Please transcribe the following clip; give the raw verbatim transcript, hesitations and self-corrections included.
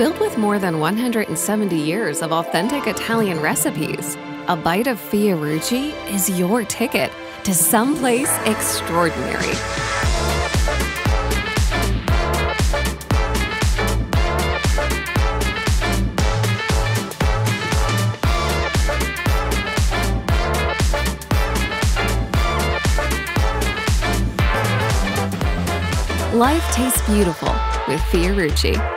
Filled with more than one hundred seventy years of authentic Italian recipes, a bite of Fiorucci is your ticket to someplace extraordinary. Life tastes beautiful with Fiorucci.